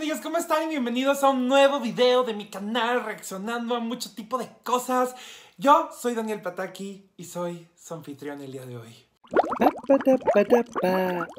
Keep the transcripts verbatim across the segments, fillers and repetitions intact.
días, ¿cómo están? Y bienvenidos a un nuevo video de mi canal reaccionando a mucho tipo de cosas. Yo soy Daniel Pataki y soy su anfitrión el día de hoy. Pa, pa, pa, pa, pa.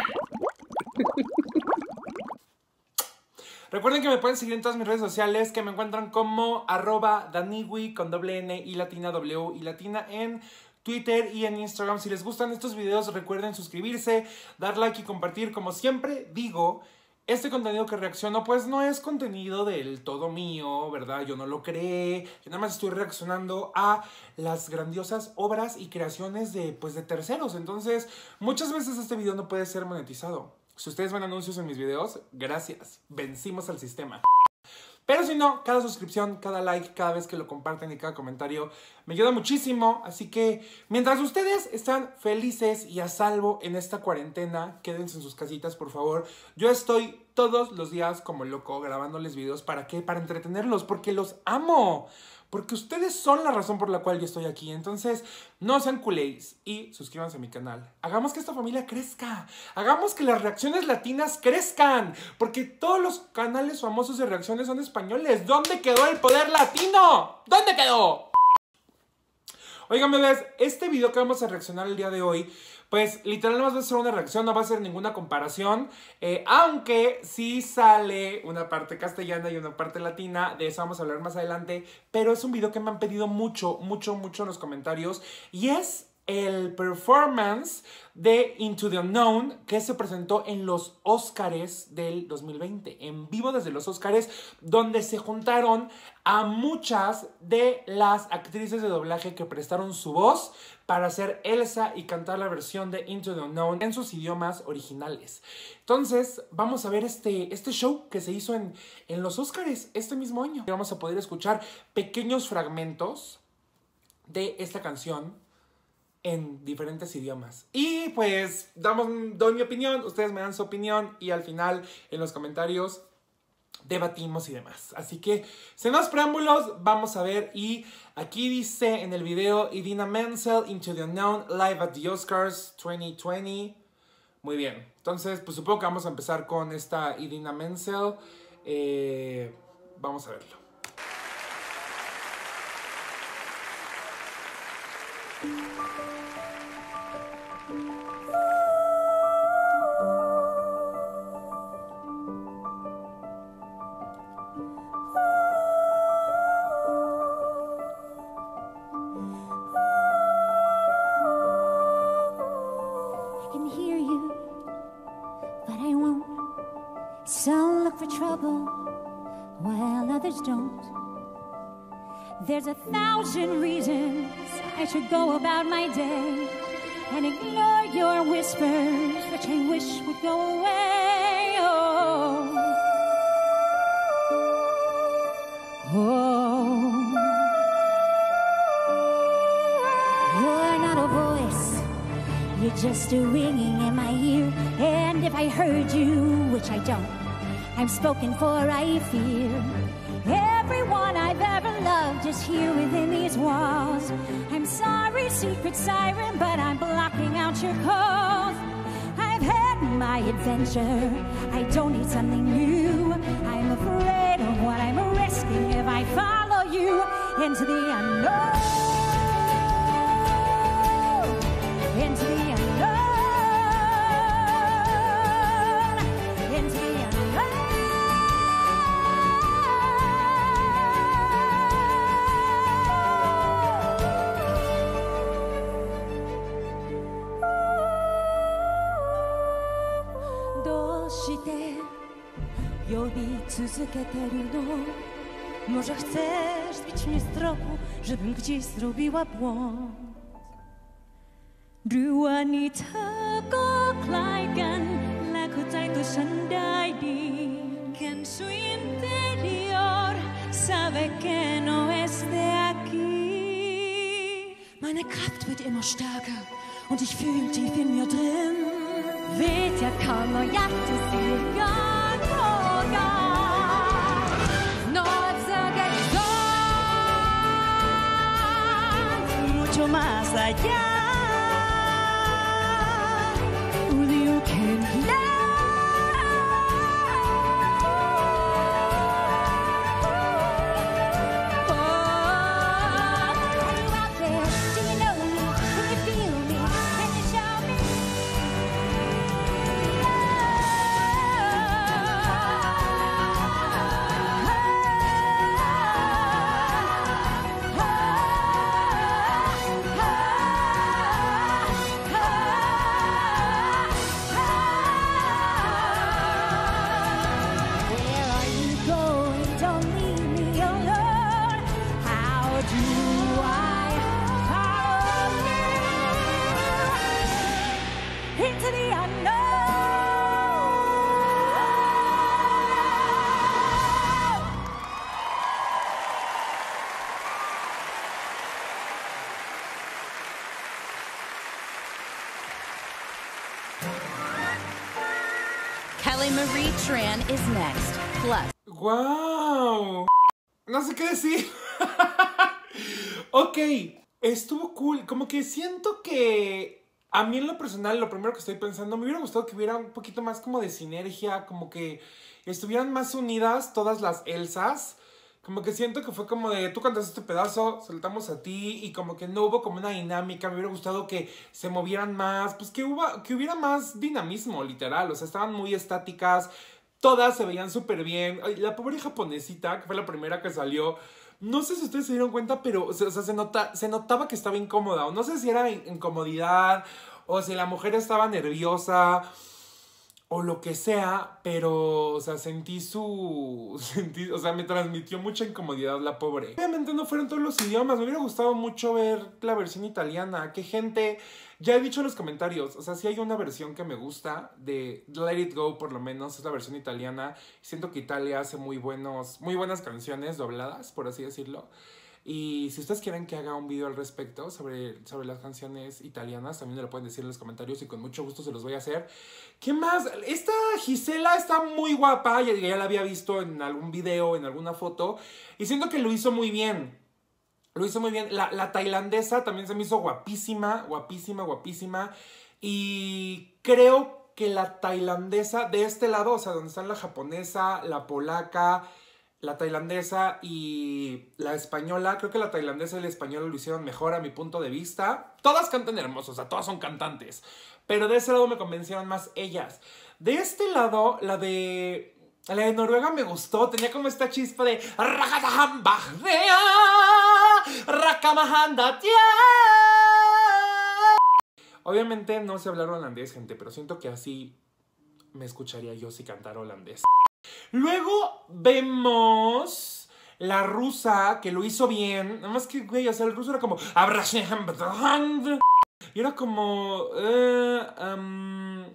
Recuerden que me pueden seguir en todas mis redes sociales, que me encuentran como arroba daniwi con doble N y latina W y latina en Twitter y en Instagram. Si les gustan estos videos, recuerden suscribirse, dar like y compartir. Como siempre digo, este contenido que reacciono pues no es contenido del todo mío, ¿verdad? Yo no lo creé, yo nada más estoy reaccionando a las grandiosas obras y creaciones de, pues, de terceros. Entonces, muchas veces este video no puede ser monetizado. Si ustedes ven anuncios en mis videos, gracias, vencimos al sistema. Pero si no, cada suscripción, cada like, cada vez que lo comparten y cada comentario me ayuda muchísimo. Así que mientras ustedes están felices y a salvo en esta cuarentena, quédense en sus casitas, por favor. Yo estoy todos los días como loco grabándoles videos. ¿Para qué? Para entretenerlos, porque los amo. Porque ustedes son la razón por la cual yo estoy aquí. Entonces, no sean culés y suscríbanse a mi canal. Hagamos que esta familia crezca. Hagamos que las reacciones latinas crezcan. Porque todos los canales famosos de reacciones son españoles. ¿Dónde quedó el poder latino? ¿Dónde quedó? Oigan, bebés, este video que vamos a reaccionar el día de hoy, pues literal no va a ser una reacción, no va a ser ninguna comparación, eh, aunque sí sale una parte castellana y una parte latina, de eso vamos a hablar más adelante, pero es un video que me han pedido mucho, mucho, mucho en los comentarios, y es el performance de Into the Unknown que se presentó en los Óscares del dos mil veinte, en vivo desde los Óscares, donde se juntaron a muchas de las actrices de doblaje que prestaron su voz para hacer Elsa y cantar la versión de Into the Unknown en sus idiomas originales. Entonces vamos a ver este, este show que se hizo en, en los Óscares este mismo año. Vamos a poder escuchar pequeños fragmentos de esta canción en diferentes idiomas. Y pues damos, doy mi opinión, ustedes me dan su opinión y al final en los comentarios debatimos y demás. Así que, sin más preámbulos, vamos a ver. Y aquí dice en el video, Idina Menzel, Into the Unknown, live at the Oscars twenty twenty. Muy bien. Entonces, pues supongo que vamos a empezar con esta Idina Menzel. Eh, vamos a verlo. Some look for trouble while others don't. There's a thousand reasons I should go about my day and ignore your whispers, which I wish would go away. Oh, oh. You're not a voice, you're just a ringing in my ear. And if I heard you, which I don't, I'm spoken for, I fear. Everyone I've ever loved is here within these walls. I'm sorry, secret siren, but I'm blocking out your calls. I've had my adventure, I don't need something new. I'm afraid of what I'm risking if I follow you into the unknown. Into the unknown. Into the unknown. Robi続けてるの Może chcesz zbić mnie z tropu, żebym gdzieś zrobiła błąd. หรือว่านี่เธอก็คล้ายกันและเข้าใจตัวฉันได้ดี Que en su interior sabe que no es de aquí. Meine Kraft wird immer stärker und ich fühle tief in mir drin. Ветер моя ты сияет много. Вновь за горизонт, mucho más allá. You can fly. Marie Tran is next. Plus. ¡Wow! No sé qué decir. Ok, estuvo cool. Como que siento que a mí en lo personal, lo primero que estoy pensando, me hubiera gustado que hubiera un poquito más como de sinergia, como que estuvieran más unidas todas las Elsas. Como que siento que fue como de, tú cantas este pedazo, saltamos a ti, y como que no hubo como una dinámica. Me hubiera gustado que se movieran más, pues que, hubo, que hubiera más dinamismo, literal. O sea, estaban muy estáticas, todas se veían súper bien. Ay, la pobre japonesita, que fue la primera que salió, no sé si ustedes se dieron cuenta, pero o sea, se, nota, se notaba que estaba incómoda. O no sé si era incomodidad, o si la mujer estaba nerviosa, o lo que sea, pero, o sea, sentí su... Sentí, o sea, me transmitió mucha incomodidad la pobre. Obviamente no fueron todos los idiomas, me hubiera gustado mucho ver la versión italiana. Que gente, ya he dicho en los comentarios, o sea, si hay una versión que me gusta de Let It Go, por lo menos, es la versión italiana. Siento que Italia hace muy, buenos, muy buenas canciones dobladas, por así decirlo. Y si ustedes quieren que haga un video al respecto sobre, sobre las canciones italianas, también me lo pueden decir en los comentarios y con mucho gusto se los voy a hacer. ¿Qué más? Esta Gisela está muy guapa, ya, ya la había visto en algún video, en alguna foto, y siento que lo hizo muy bien. Lo hizo muy bien. La, la tailandesa también se me hizo guapísima, guapísima, guapísima. Y creo que la tailandesa de este lado, o sea, donde están la japonesa, la polaca, la tailandesa y la española, creo que la tailandesa y la española lo hicieron mejor a mi punto de vista. Todas cantan hermoso, o sea, todas son cantantes. Pero de ese lado me convencieron más ellas. De este lado, la de... La de Noruega me gustó, tenía como esta chispa de... Obviamente no sé hablar holandés, gente, pero siento que así me escucharía yo si cantara holandés. Luego vemos la rusa, que lo hizo bien. Nada más que, güey, o sea, el ruso era como... Y era como... Uh, um,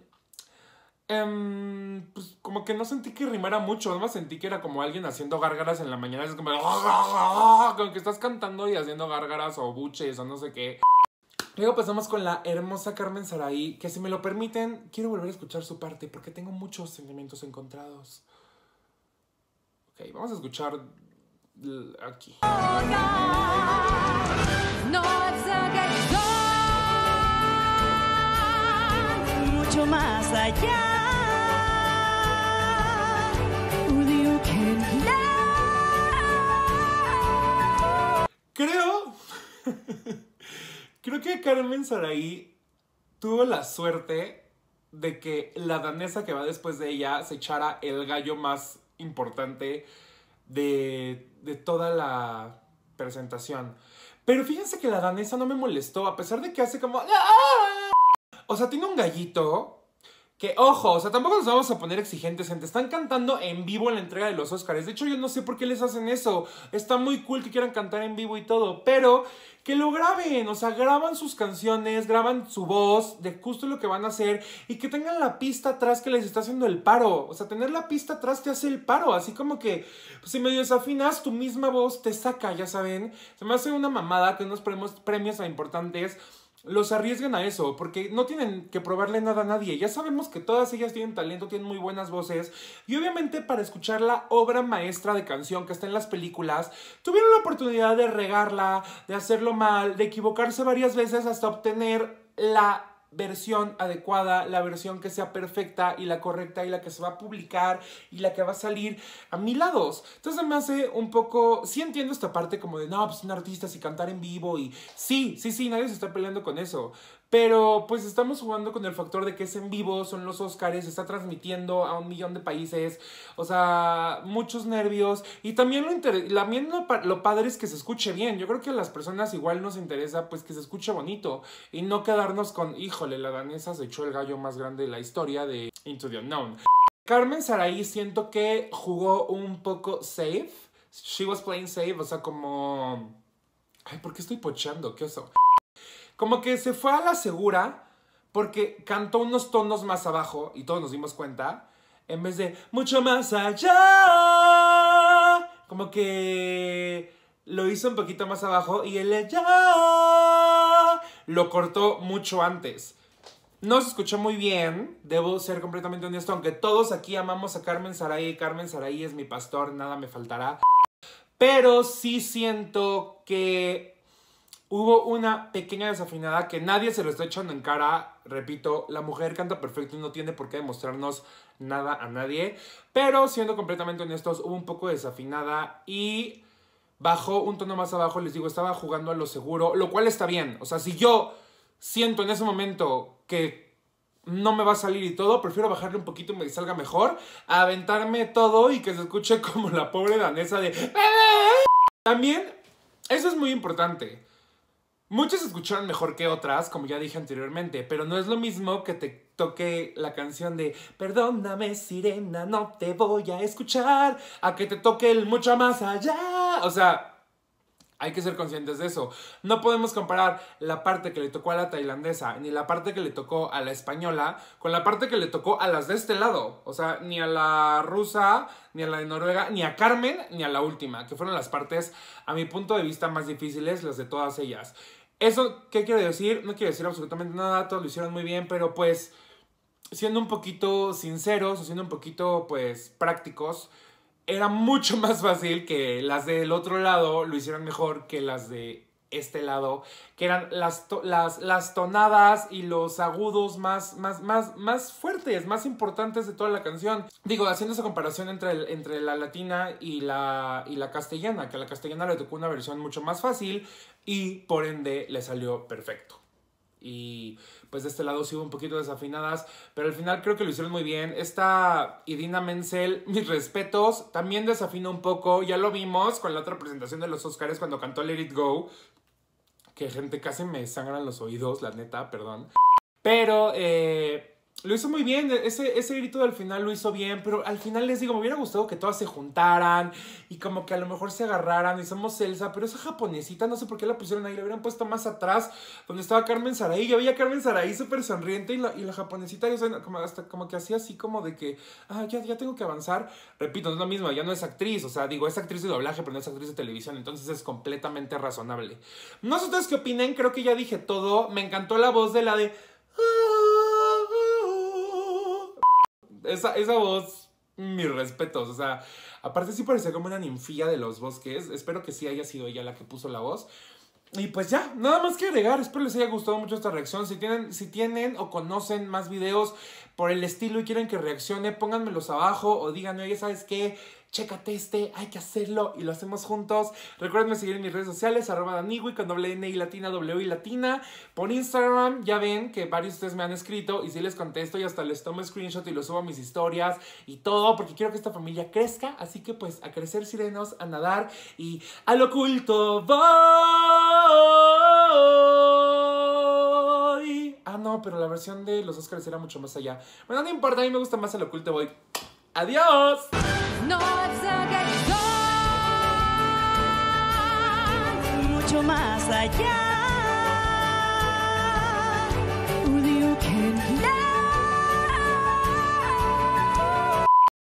um, pues como que no sentí que rimara mucho. Nada más sentí que era como alguien haciendo gárgaras en la mañana. Es como... Como que estás cantando y haciendo gárgaras o buches o no sé qué. Luego pasamos con la hermosa Carmen Sarai, que si me lo permiten, quiero volver a escuchar su parte porque tengo muchos sentimientos encontrados. Ok, vamos a escuchar aquí. Mucho más allá. Creo... Creo que Carmen Sarai tuvo la suerte de que la danesa que va después de ella se echara el gallo más importante de, de toda la presentación. Pero fíjense que la danesa no me molestó, a pesar de que hace como... O sea, tiene un gallito que, ojo, o sea, tampoco nos vamos a poner exigentes, gente. Están cantando en vivo en la entrega de los Oscars. De hecho, yo no sé por qué les hacen eso. Está muy cool que quieran cantar en vivo y todo, pero que lo graben. O sea, graban sus canciones, graban su voz de justo lo que van a hacer y que tengan la pista atrás que les está haciendo el paro. O sea, tener la pista atrás te hace el paro. Así como que, pues, si medio desafinas, tu misma voz te saca, ya saben. Se me hace una mamada que unos premios, premios tan importantes los arriesguen a eso, porque no tienen que probarle nada a nadie. Ya sabemos que todas ellas tienen talento, tienen muy buenas voces, y obviamente para escuchar la obra maestra de canción que está en las películas, tuvieron la oportunidad de regarla, de hacerlo mal, de equivocarse varias veces hasta obtener la versión adecuada, la versión que sea perfecta y la correcta y la que se va a publicar y la que va a salir a mil lados. Entonces me hace un poco... Sí entiendo esta parte como de, no, pues son artistas y cantar en vivo y... Sí, sí, sí, nadie se está peleando con eso. Pero pues estamos jugando con el factor de que es en vivo, son los Oscars, se está transmitiendo a un millón de países. O sea, muchos nervios. Y también lo, inter... también lo, lo padre es que se escuche bien. Yo creo que a las personas igual nos interesa pues que se escuche bonito. Y no quedarnos con, híjole, la danesa se echó el gallo más grande de la historia de Into the Unknown. Carmen Sarai siento que jugó un poco safe. She was playing safe, o sea, como... Ay, ¿por qué estoy pochando? ¿Qué oso? Como que se fue a la segura porque cantó unos tonos más abajo y todos nos dimos cuenta. En vez de mucho más allá. Como que lo hizo un poquito más abajo y el ya lo cortó mucho antes. no se escuchó muy bien, debo ser completamente honesto, aunque todos aquí amamos a Carmen Saray, Carmen Saray es mi pastor, nada me faltará. Pero sí siento que hubo una pequeña desafinada que nadie se lo está echando en cara. Repito, la mujer canta perfecto y no tiene por qué demostrarnos nada a nadie. Pero siendo completamente honestos, hubo un poco de desafinada y bajó un tono más abajo. Les digo, estaba jugando a lo seguro, lo cual está bien. O sea, si yo siento en ese momento que no me va a salir y todo, prefiero bajarle un poquito y me salga mejor, a aventarme todo y que se escuche como la pobre danesa de... También, eso es muy importante. Muchas escucharon mejor que otras, como ya dije anteriormente, pero no es lo mismo que te toque la canción de Perdóname, sirena, no te voy a escuchar, a que te toque el mucho más allá. O sea, hay que ser conscientes de eso. No podemos comparar la parte que le tocó a la tailandesa, ni la parte que le tocó a la española, con la parte que le tocó a las de este lado. O sea, ni a la rusa, ni a la de Noruega, ni a Carmen, ni a la última, que fueron las partes, a mi punto de vista, más difíciles, las de todas ellas. ¿Eso qué quiere decir? No quiere decir absolutamente nada, todos lo hicieron muy bien, pero pues, siendo un poquito sinceros, o siendo un poquito, pues, prácticos, era mucho más fácil que las del otro lado lo hicieran mejor que las de este lado, que eran las, to las, las tonadas y los agudos más, más, más, más fuertes, más importantes de toda la canción. Digo, haciendo esa comparación entre, el, entre la latina y la, y la castellana, que a la castellana le tocó una versión mucho más fácil y por ende le salió perfecto. Y pues de este lado sí hubo un poquito desafinadas, pero al final creo que lo hicieron muy bien. Esta Idina Menzel, mis respetos, también desafina un poco. Ya lo vimos con la otra presentación de los Oscars cuando cantó Let It Go, que gente casi me sangran los oídos, la neta, perdón. Pero eh, lo hizo muy bien, ese, ese grito del final lo hizo bien, pero al final les digo, me hubiera gustado que todas se juntaran y como que a lo mejor se agarraran y somos Elsa, pero esa japonesita, no sé por qué la pusieron ahí, la hubieran puesto más atrás, donde estaba Carmen Saray. Yo veía a Carmen Saray súper sonriente y la, y la japonesita, yo sé, como, hasta como que hacía así como de que, ah, ya, ya tengo que avanzar. Repito, no es lo mismo, ya no es actriz, o sea, digo, es actriz de doblaje, pero no es actriz de televisión, entonces es completamente razonable. No sé ustedes qué opinen, creo que ya dije todo, me encantó la voz de la de... Esa, esa voz, mis respetos, o sea, aparte sí parecía como una ninfilla de los bosques. Espero que sí haya sido ella la que puso la voz. Y pues ya, nada más que agregar, espero les haya gustado mucho esta reacción. Si tienen, si tienen o conocen más videos por el estilo y quieren que reaccione, pónganmelos abajo o díganme, oye, ¿sabes qué? Chécate este, hay que hacerlo y lo hacemos juntos. Recuerden seguir en mis redes sociales, arroba Danigui con doble N y latina, W y latina. Por Instagram, ya ven que varios de ustedes me han escrito y sí les contesto y hasta les tomo screenshot y los subo a mis historias y todo, porque quiero que esta familia crezca. Así que pues a crecer, sirenos, a nadar y al oculto voy. Ah, no, pero la versión de los Oscars era mucho más allá. Bueno, no importa, a mí me gusta más al oculto voy. ¡Adiós! No, it's a mucho más allá.